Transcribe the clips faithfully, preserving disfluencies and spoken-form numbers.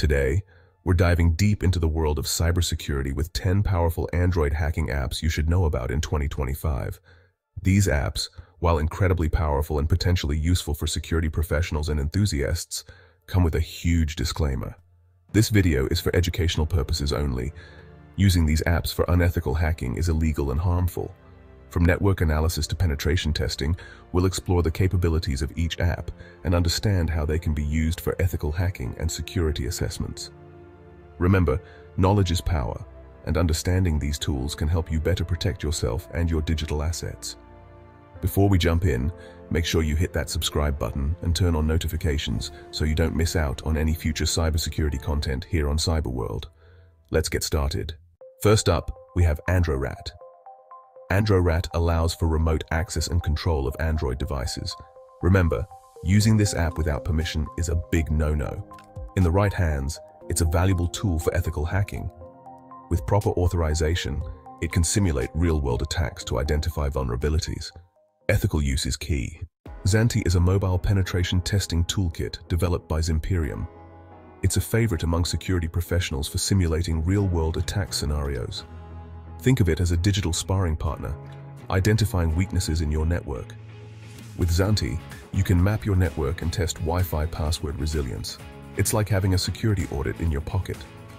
Today, we're diving deep into the world of cybersecurity with ten powerful Android hacking apps you should know about in twenty twenty-five. These apps, while incredibly powerful and potentially useful for security professionals and enthusiasts, come with a huge disclaimer. This video is for educational purposes only. Using these apps for unethical hacking is illegal and harmful. From network analysis to penetration testing, we'll explore the capabilities of each app and understand how they can be used for ethical hacking and security assessments. Remember, knowledge is power, and understanding these tools can help you better protect yourself and your digital assets. Before we jump in, make sure you hit that subscribe button and turn on notifications so you don't miss out on any future cybersecurity content here on Cyberworld. Let's get started. First up, we have AndroRat. AndroRat allows for remote access and control of Android devices. Remember, using this app without permission is a big no-no. In the right hands, it's a valuable tool for ethical hacking. With proper authorization, it can simulate real-world attacks to identify vulnerabilities. Ethical use is key. Xanti is a mobile penetration testing toolkit developed by Zimperium. It's a favorite among security professionals for simulating real-world attack scenarios. Think of it as a digital sparring partner, identifying weaknesses in your network. With Xanti, you can map your network and test Wi-Fi password resilience. It's like having a security audit in your pocket.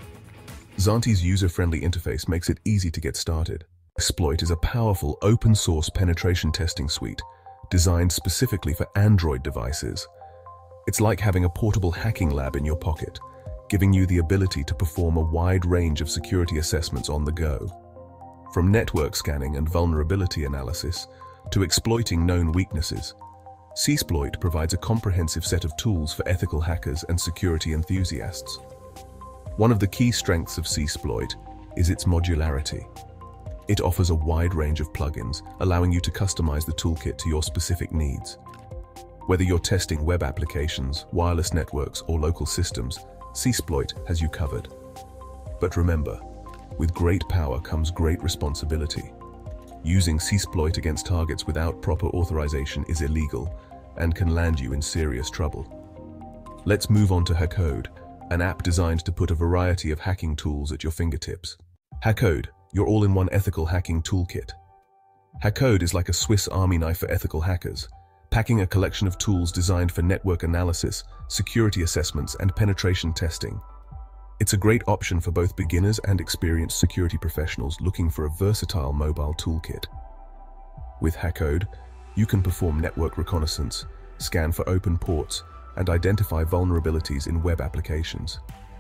Xanti's user-friendly interface makes it easy to get started. Exploit is a powerful open-source penetration testing suite designed specifically for Android devices. It's like having a portable hacking lab in your pocket, giving you the ability to perform a wide range of security assessments on the go. From network scanning and vulnerability analysis to exploiting known weaknesses, Csploit provides a comprehensive set of tools for ethical hackers and security enthusiasts. One of the key strengths of Csploit is its modularity. It offers a wide range of plugins, allowing you to customize the toolkit to your specific needs. Whether you're testing web applications, wireless networks, or local systems, Csploit has you covered. But remember, with great power comes great responsibility. Using Csploit against targets without proper authorization is illegal and can land you in serious trouble. Let's move on to Hackcode, an app designed to put a variety of hacking tools at your fingertips. Hackcode, your all-in-one ethical hacking toolkit. Hackcode is like a Swiss Army knife for ethical hackers, packing a collection of tools designed for network analysis, security assessments, and penetration testing. It's a great option for both beginners and experienced security professionals looking for a versatile mobile toolkit. With Hackcode, you can perform network reconnaissance, scan for open ports, and identify vulnerabilities in web applications.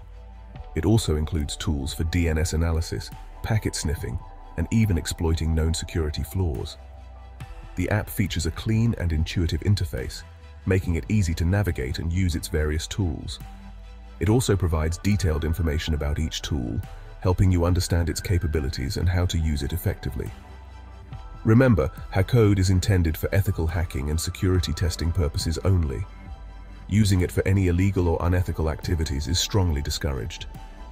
It also includes tools for D N S analysis, packet sniffing, and even exploiting known security flaws. The app features a clean and intuitive interface, making it easy to navigate and use its various tools. It also provides detailed information about each tool, helping you understand its capabilities and how to use it effectively. Remember, Hackcode is intended for ethical hacking and security testing purposes only. Using it for any illegal or unethical activities is strongly discouraged.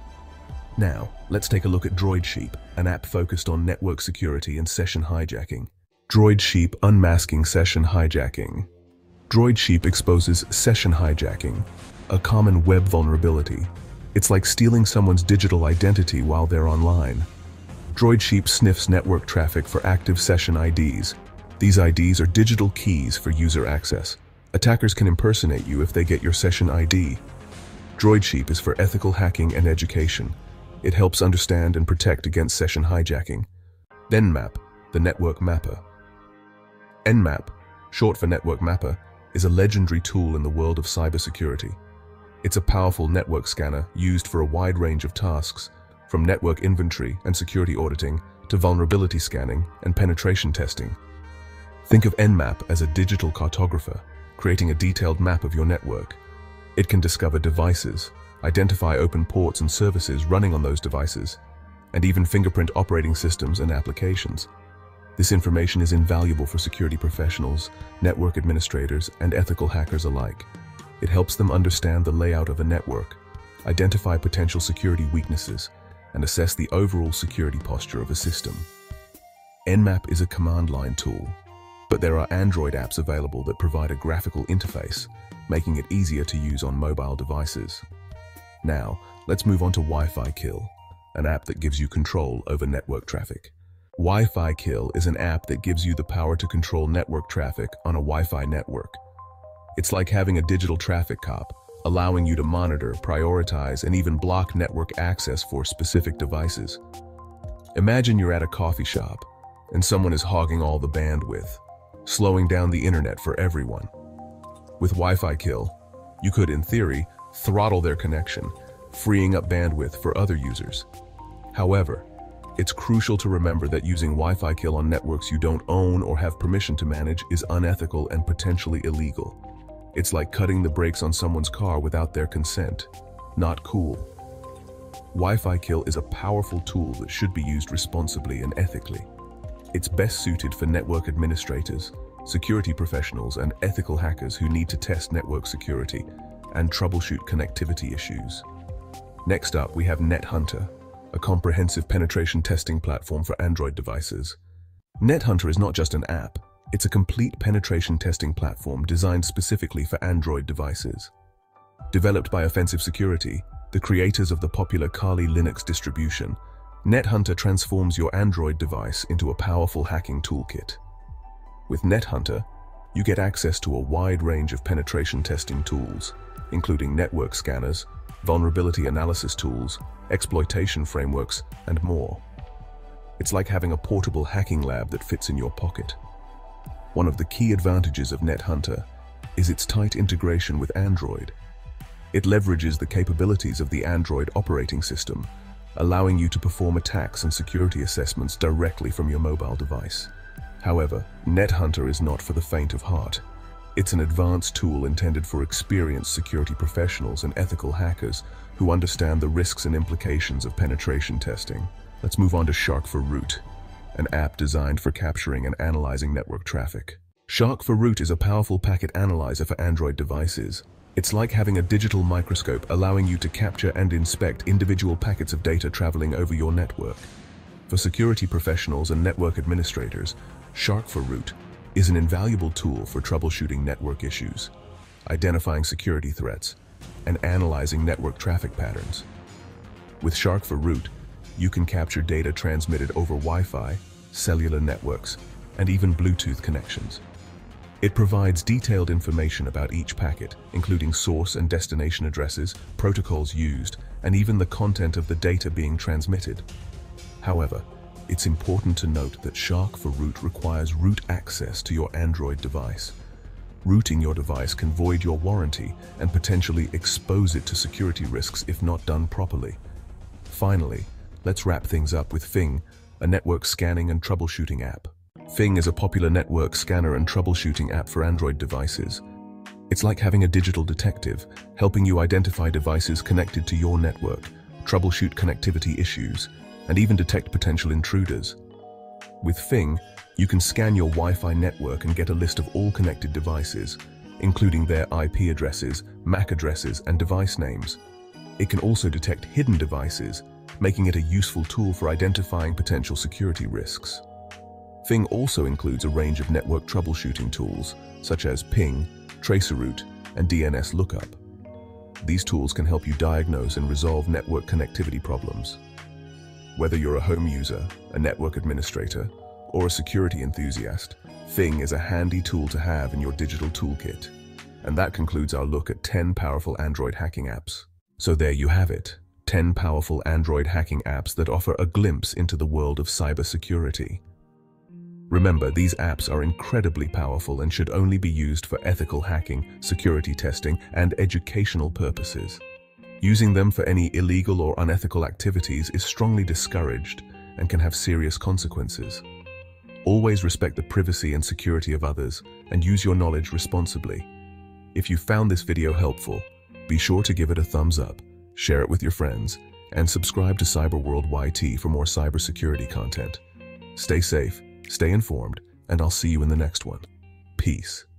Now, let's take a look at DroidSheep, an app focused on network security and session hijacking. DroidSheep Unmasking Session Hijacking. DroidSheep exposes session hijacking, a common web vulnerability. It's like stealing someone's digital identity while they're online. DroidSheep sniffs network traffic for active session I Ds. These I Ds are digital keys for user access. Attackers can impersonate you if they get your session I D. DroidSheep is for ethical hacking and education. It helps understand and protect against session hijacking. Nmap, the network mapper. Nmap, short for network mapper, is a legendary tool in the world of cybersecurity. It's a powerful network scanner used for a wide range of tasks, from network inventory and security auditing to vulnerability scanning and penetration testing. Think of Nmap as a digital cartographer, creating a detailed map of your network. It can discover devices, identify open ports and services running on those devices, and even fingerprint operating systems and applications. This information is invaluable for security professionals, network administrators, and ethical hackers alike. It helps them understand the layout of a network, identify potential security weaknesses, and assess the overall security posture of a system. Nmap is a command line tool, but there are Android apps available that provide a graphical interface, making it easier to use on mobile devices. Now, let's move on to Wi-Fi Kill, an app that gives you control over network traffic. Wi-Fi Kill is an app that gives you the power to control network traffic on a Wi-Fi network. It's like having a digital traffic cop, allowing you to monitor, prioritize, and even block network access for specific devices. Imagine you're at a coffee shop, and someone is hogging all the bandwidth, slowing down the internet for everyone. With Wi-Fi Kill, you could, in theory, throttle their connection, freeing up bandwidth for other users. However, it's crucial to remember that using Wi-Fi Kill on networks you don't own or have permission to manage is unethical and potentially illegal. It's like cutting the brakes on someone's car without their consent. Not cool. Wi-Fi Kill is a powerful tool that should be used responsibly and ethically. It's best suited for network administrators, security professionals, and ethical hackers who need to test network security and troubleshoot connectivity issues. Next up, we have NetHunter, a comprehensive penetration testing platform for Android devices. NetHunter is not just an app, it's a complete penetration testing platform designed specifically for Android devices. Developed by Offensive Security, the creators of the popular Kali Linux distribution, NetHunter transforms your Android device into a powerful hacking toolkit. With NetHunter, you get access to a wide range of penetration testing tools, including network scanners, vulnerability analysis tools, exploitation frameworks, and more. It's like having a portable hacking lab that fits in your pocket. One of the key advantages of NetHunter is its tight integration with Android. It leverages the capabilities of the Android operating system, allowing you to perform attacks and security assessments directly from your mobile device. However, NetHunter is not for the faint of heart. It's an advanced tool intended for experienced security professionals and ethical hackers who understand the risks and implications of penetration testing. Let's move on to Shark for Root, an app designed for capturing and analyzing network traffic. Shark for Root is a powerful packet analyzer for Android devices. It's like having a digital microscope allowing you to capture and inspect individual packets of data traveling over your network. For security professionals and network administrators, Shark for Root is an invaluable tool for troubleshooting network issues, identifying security threats, and analyzing network traffic patterns. With Shark for Root, you can capture data transmitted over Wi-Fi, cellular networks, and even Bluetooth connections. It provides detailed information about each packet, including source and destination addresses, protocols used, and even the content of the data being transmitted. However, it's important to note that Shark for Root requires root access to your Android device. Rooting your device can void your warranty and potentially expose it to security risks if not done properly. Finally, let's wrap things up with Fing, a network scanning and troubleshooting app. Fing is a popular network scanner and troubleshooting app for Android devices. It's like having a digital detective, helping you identify devices connected to your network, troubleshoot connectivity issues, and even detect potential intruders. With Fing, you can scan your Wi-Fi network and get a list of all connected devices, including their I P addresses, M A C addresses, and device names. It can also detect hidden devices, making it a useful tool for identifying potential security risks. Fing also includes a range of network troubleshooting tools, such as ping, traceroute, and D N S lookup. These tools can help you diagnose and resolve network connectivity problems. Whether you're a home user, a network administrator, or a security enthusiast, Fing is a handy tool to have in your digital toolkit. And that concludes our look at ten powerful Android hacking apps. So there you have it, ten powerful Android hacking apps that offer a glimpse into the world of cybersecurity. Remember, these apps are incredibly powerful and should only be used for ethical hacking, security testing, and educational purposes. Using them for any illegal or unethical activities is strongly discouraged and can have serious consequences. Always respect the privacy and security of others and use your knowledge responsibly. If you found this video helpful, be sure to give it a thumbs up, share it with your friends, and subscribe to Cyberworld Y T for more cybersecurity content. Stay safe, stay informed, and I'll see you in the next one. Peace.